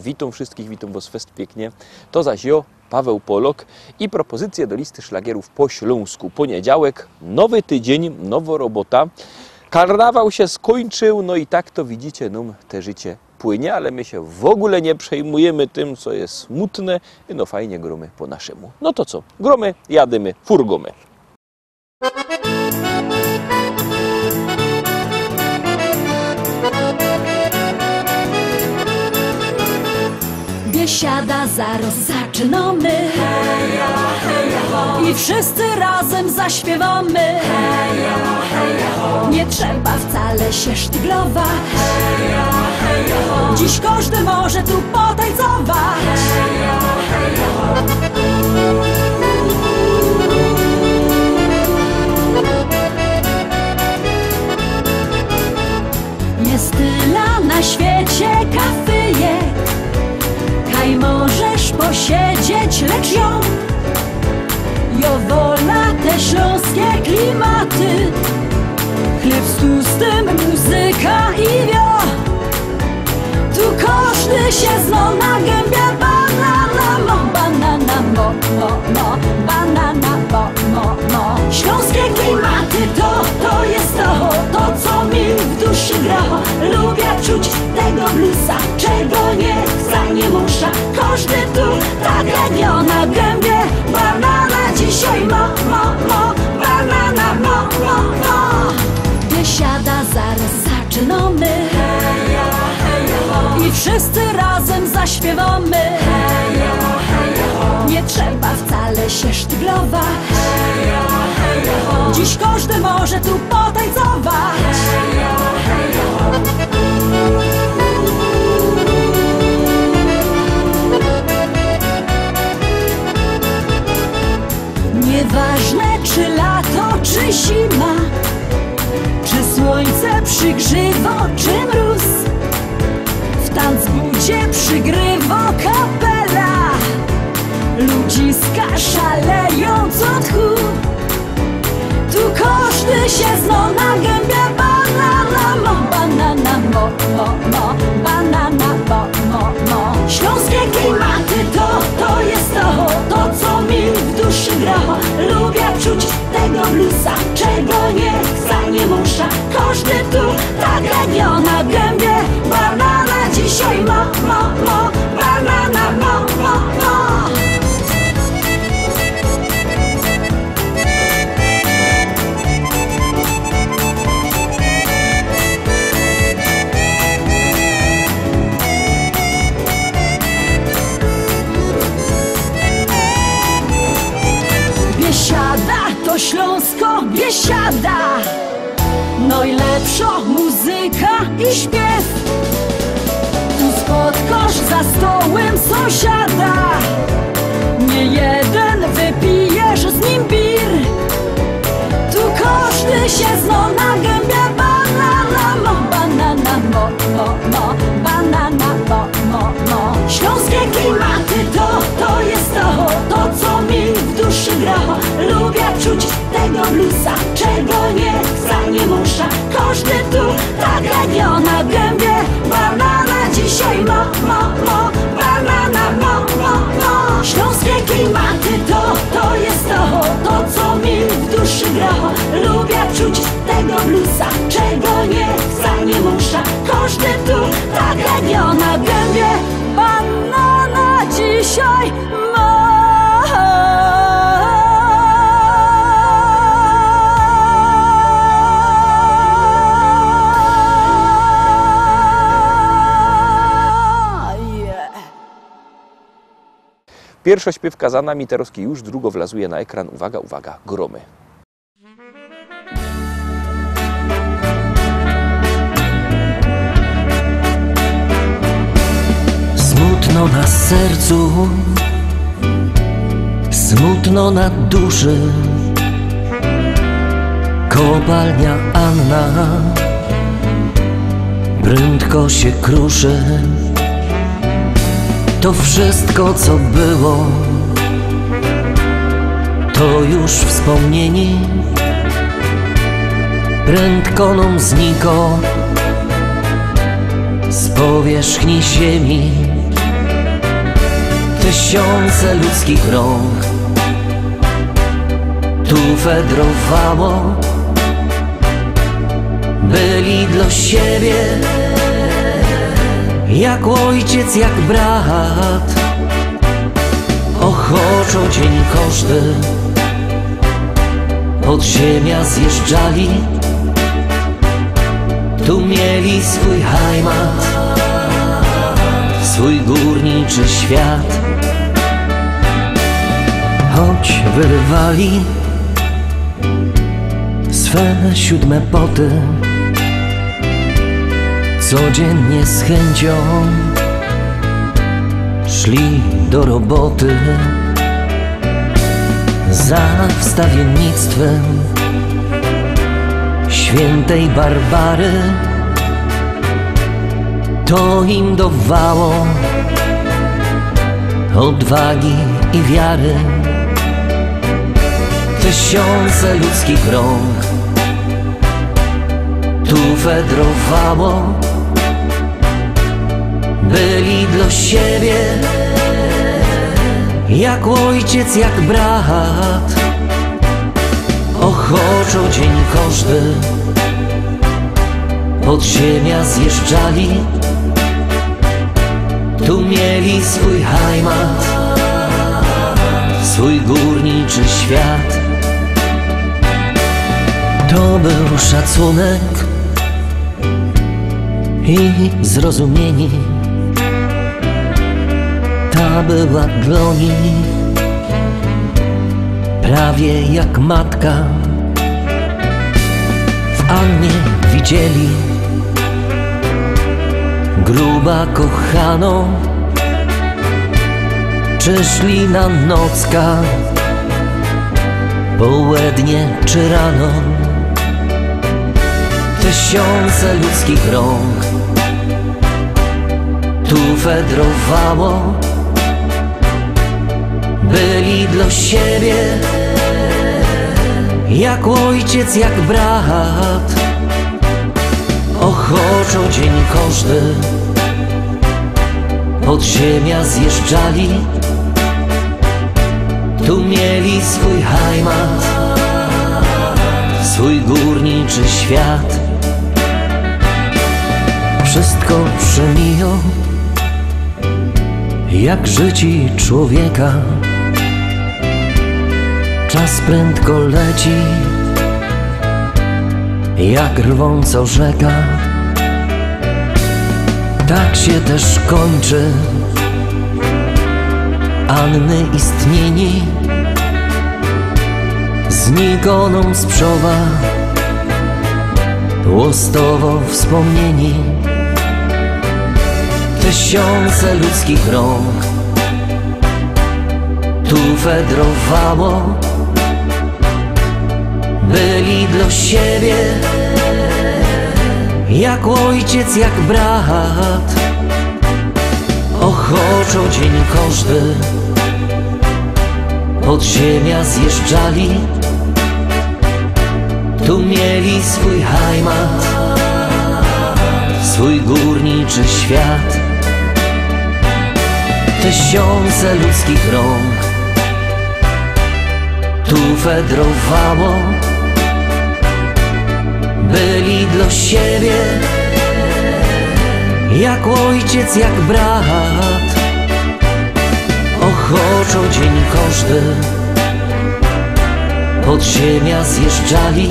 witam wszystkich, witam was fest pięknie. To zaś ja, Paweł Polok i propozycje do listy szlagierów po śląsku. Poniedziałek, nowy tydzień, nowa robota. Karnawał się skończył, no i tak to widzicie, te życie płynie, ale my się w ogóle nie przejmujemy tym, co jest smutne. No fajnie gromy po naszemu. No to co? Gromy, jadymy, furgomy. Biesiada, zaraz zaczynamy, heja, heja, ho. I wszyscy razem zaśpiewamy, heja, heja, ho. Nie trzeba wcale się sztyglować, heja, heja, ho. Dziś każdy może tu potańcować, heja, heja, ho. Jest tyle na świecie kafyjek, kaj możesz posiedzieć, lecz ją wola te śląskie klimaty. Chleb z tłustym, muzyka i wio. Tu każdy się zna na gębie. Banana mo, banana mo, mo, banana mo. Śląskie klimaty to jest to co mi w duszy gra. Lubię czuć tego bluesa, czego nie chce, nie muszę. Każdy tu tak jak ja na gębie. Banana dzisiaj mo, banana mo. Biesiada, zaraz zaczynamy, heja, heja, ho. I wszyscy razem zaśpiewamy, heja, heja, ho. Nie trzeba wcale się sztyglować, heja, heja, ho. Dziś każdy może tu potańcować, heja, heja, ho. Nieważne czy lato, czy zima, czy słońce przygrzywa, czy mróz, w tanzbudzie przygrywa kapela. Ludziska szaleją co tchu. Tu każdy się zna na gębie. Banana mo, banana mo, banana mo. Śląskie klimaty to jest to co mi w duszy gra. Lubię czuć tego bluesa, czego nie chce, nie muszę. Każdy tu tak jak ja na gębie. Banana dzisiaj mo, banana mo. Biesiada to Śląsko, Biesiada. Najlepsza muzyka i śpiew. Tu spotkasz za stołem sąsiada. Nie jeden wypijesz z nim bir. Tu każdy się zna na gębie. Banana mo, banana mo, banana mo. Śląskie klimaty to jest to co mi w duszy gra. Lubię czuć tego bluesa, czego nie chce, nie muszę. Każdy tu tak jak ja na gębie. Banana dzisiaj mo, banana mo. Śląskie klimaty to jest to co mi w duszy gra. Lubię czuć tego bluesa, czego nie chce, nie muszę. Każdy tu tak jak ja na gębie. Banana dzisiaj mo. Pierwsza śpiewka za nami, Terowski już, drugo wlazuje na ekran. Uwaga, uwaga, gromy. Smutno na sercu, smutno na duszy. Kopalnia Anna prędko się kruszy. To wszystko co było, to już wspomnienie. Prędko nam zniko z powierzchni ziemi. Tysiące ludzkich rąk tu fedrowało. Byli dla siebie jak ojciec, jak brat. Ochoczo dzień każdy od ziemia zjeżdżali. Tu mieli swój heimat, swój górniczy świat. Choć wyrywali swe 7 poty, codziennie z chęcią szli do roboty. Za wstawiennictwem świętej Barbary to im dawało odwagi i wiary. Tysiące ludzkich rąk tu fedrowało. Byli dla siebie jak ojciec, jak brat. Ochoczo dzień każdy od ziemia zjeżdżali. Tu mieli swój heimat, swój górniczy świat. To był szacunek i zrozumienie. Ta była dla nich prawie jak matka. W Annie widzieli gruba kochaną, czy szli na nocka, południe czy rano. Tysiące ludzkich rąk tu fedrowało. Byli dla siebie jak ojciec, jak brat. Ochoczo dzień każdy od ziemia zjeżdżali. Tu mieli swój heimat, swój górniczy świat. Wszystko przemija jak życi człowieka. Czas prędko leci jak rwąco rzeka. Tak się też kończy Anny istnienie. Znikoną sprzowa łostowo wspomnienie. Tysiące ludzkich rąk tu fedrowało. Byli dla siebie jak ojciec, jak brat. Ochoczo dzień każdy od ziemia zjeżdżali. Tu mieli swój heimat, swój górniczy świat. Tysiące ludzkich rąk tu fedrowało. Byli dla siebie jak ojciec, jak brat. Ochoczo dzień każdy od ziemia zjeżdżali.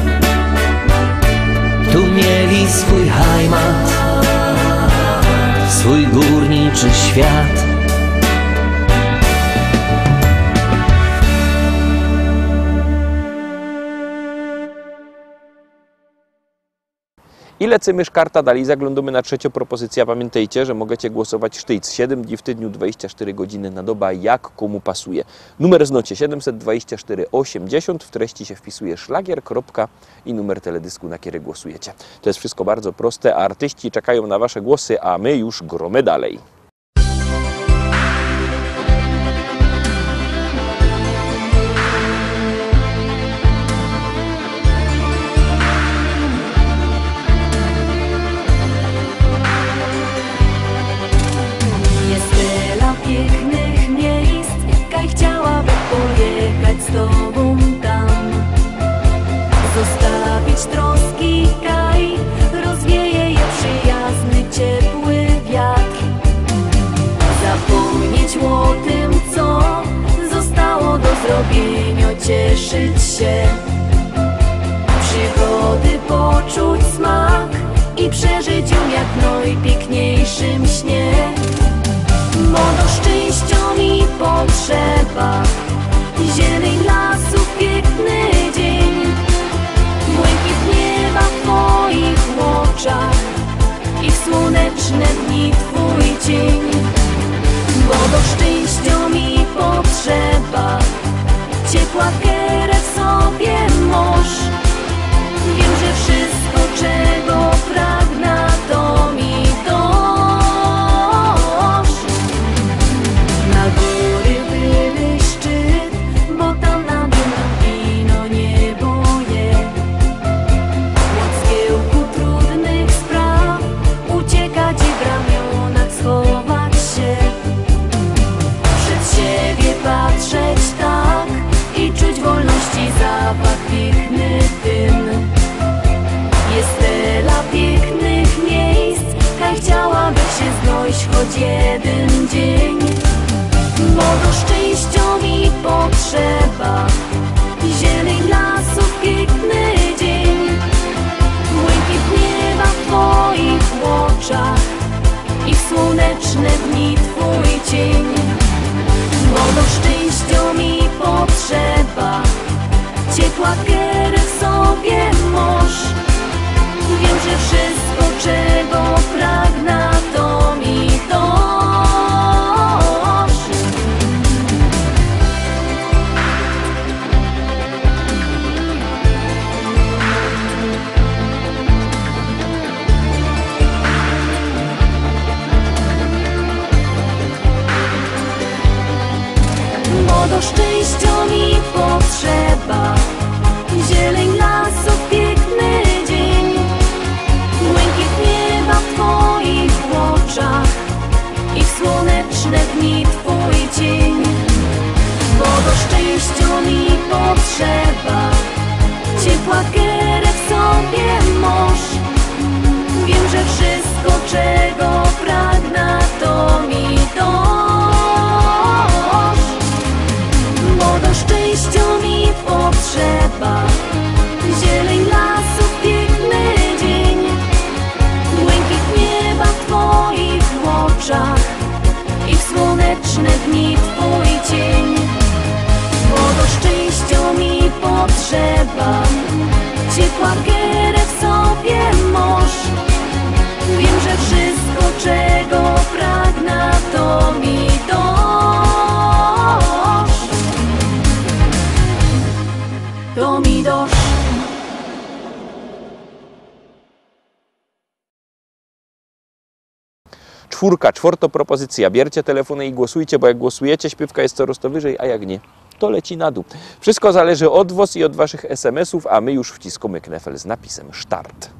Tu mieli swój heimat, swój górniczy świat. I lecimy szkarta dalej, zaglądamy na trzecią propozycję. Pamiętajcie, że możecie głosować sztyc 7 dni w tygodniu, 24 godziny na dobę, jak komu pasuje. Numer znocie 724 80, w treści się wpisuje szlagier, kropka i numer teledysku, na który głosujecie. To jest wszystko bardzo proste, a artyści czekają na wasze głosy, a my już gromy dalej. Jest tyle pięknych robienio cieszyć się, przygody poczuć smak i przeżyć ją jak w najpiękniejszym śnie. Bo do szczęścia mi potrzeba zieleń lasów, piękny dzień, błękit nieba w twoich oczach i w słoneczne dni twój cień. Bo do szczęścia mi potrzeba ciepła kierę w sobie moż. Wiem, że wszystko, czego pragnę, to mi dosz. Na góry były szczyt, bo tam nad wino niebo je. Od zgiełku trudnych spraw uciekać i w ramionach schować się. Przed siebie patrzeć tak i czuć wolności zapach, piękny dym. Jest tyle pięknych miejsc, kaj chciałaby się znaleźć choć jeden dzień. Bo do szczęścia mi potrzeba zieleń lasów, piękny dzień, błękit nieba w twoich oczach i w słoneczne dni twój cień. Bo do szczęścia mi potrzeba ciepła kierę w sobie moż. Wiem, że wszystko, czego pragnę, to mi dosz. Bo do szczęścia mi potrzeba zieleń lasów, piękny dzień, błękit nieba w twoich oczach i w słoneczne dni twój cień. Bo do szczęścia mi potrzeba ciepła kierę w sobie moż. Wiem, że wszystko, czego pragnę, to mi dosz. Bo do szczęścia mi potrzeba zieleń lasów, piękny dzień, błękit nieba w twoich oczach i w słoneczne dni twój cień. Bo do szczęścia mi potrzeba ciepła kierę w sobie moż. Wiem, że wszystko, czego pragnę, to mi dosz. To mi dosz. Czwarta propozycja. Bierzcie telefony i głosujcie, bo jak głosujecie, śpiewka jest coraz to wyżej, a jak nie, to leci na dół. Wszystko zależy od was i od waszych SMS-ów, a my już wciskamy knefel z napisem start.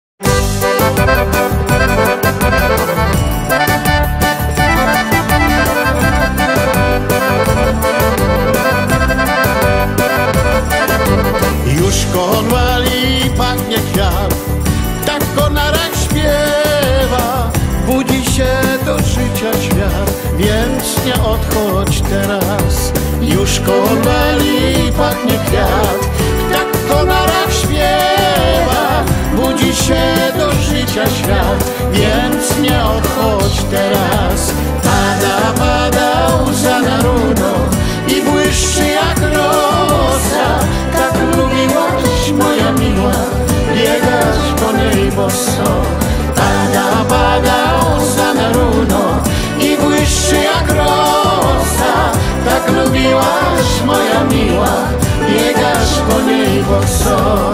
Już konwali pachnie kwiat, tak konarek śpiewa. Budzi się do życia świat, więc nie odchodź teraz. Już konwali pachnie kwiat, tak konarek śpiewa. Budzi się do życia świat, więc nie odchodź teraz. Pada, pada łza na runo i błyszczy jak rosa. Tak lubiłaś, moja miła, biegać po niej boso. Pada, pada łza na runo i błyszczy jak rosa. Tak lubiłaś, moja miła, biegasz po niej boso.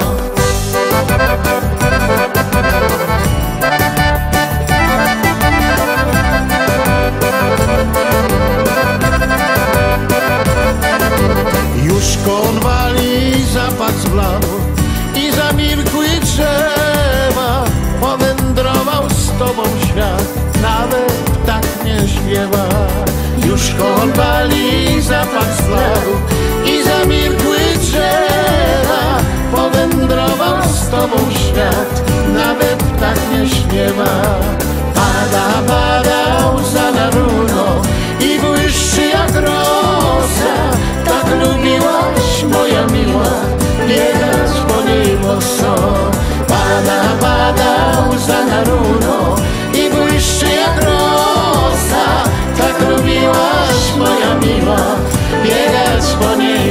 Już konwali zapadł zbladł i zamilkły drzewa. Powędrował z tobą świat.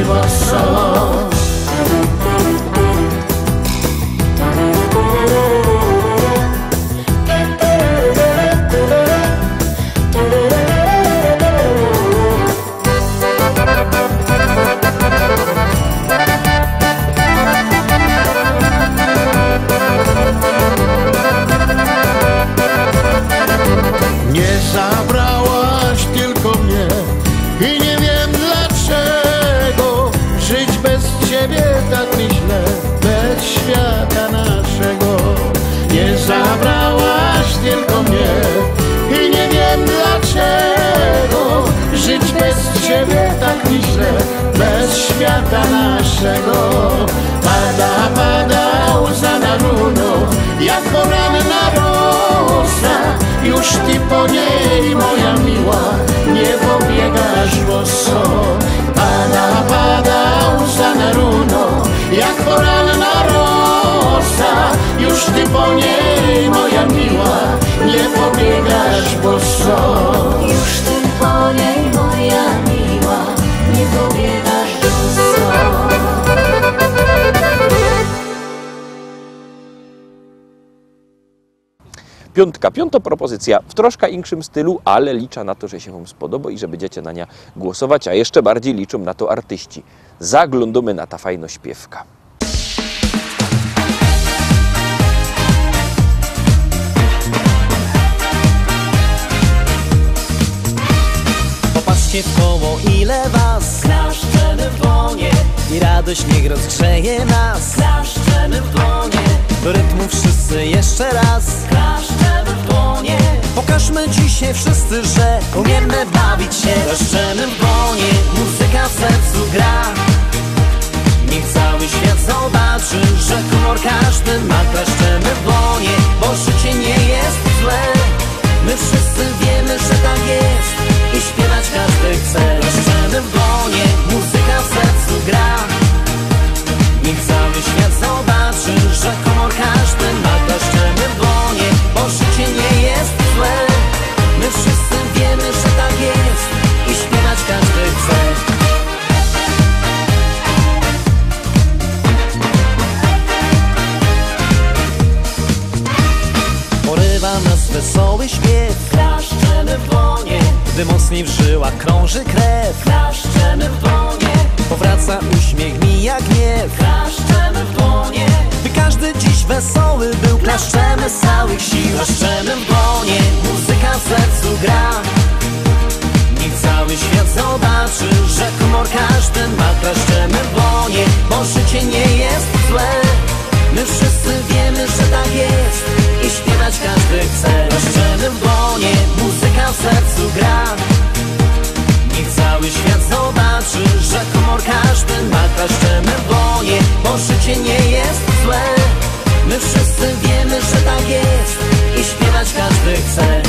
miło są. Nie zabrałaś tylko mnie i nie wiem dlaczego żyć bez ciebie tak mi źle, bez świata naszego. Nie zabrałaś tylko mnie i nie wiem dlaczego żyć bez ciebie tak mi źle, bez świata naszego. Pada, pada łza na runo, jak poranna rosa. Już ty po niej, moja miła, nie pobiegasz boso. Pada, pada łza na runo, jak poranna rosa. Już ty po niej, moja miła, nie pobiegasz boso. Już ty po niej, moja miła, nie pobiegasz boso. Piąta propozycja w troszkę inkszym stylu, ale liczę na to, że się wam spodoba i że będziecie na nią głosować, a jeszcze bardziej liczą na to artyści. Zaglądamy na ta fajno śpiewka. Popatrzcie w koło, ile was Klaszczemy w dłonie, i radość niech rozgrzeje nas. klaszczemy w dłonie, Do rytmu wszyscy jeszcze raz. klaszczemy w dłonie. Pokażmy dzisiaj wszyscy, że umiemy bawić się. Klaszczemy w dłonie, muzyka w sercu gra. Niech cały świat zobaczy, że humor każdy ma. Klaszczemy w dłonie, bo życie nie jest złe. My wszyscy wiemy, że tak jest i śpiewać każdy chce. Klaszczemy w dłonie, muzyka w sercu gra. Niech cały świat zobaczy, że humor każdy ma. Klaszczemy w dłonie, bo życie nie jest złe. My wszyscy wiemy, że tak jest i śpiewać każdy chce. Porywa nas wesoły śpiew, Klaszczemy w dłonie, gdy mocniej w żyłach krąży krew. klaszczemy w dłonie, Powraca uśmiech, mija gniew. klaszczemy w dłonie. By każdy dziś wesoły był, klaszczemy z całych sił. Klaszczemy w dłonie, muzyka w sercu gra. Niech cały świat zobaczy, że humor każdy ma. Klaszczemy w dłonie, bo życie nie jest złe. My wszyscy wiemy, że tak jest i śpiewać każdy chce. Klaszczemy w dłonie, muzyka w sercu gra. Niech cały świat zobaczy, że humor każdy ma. Klaszczemy w dłonie, bo życie nie jest złe. My wszyscy wiemy, że tak jest i śpiewać każdy chce.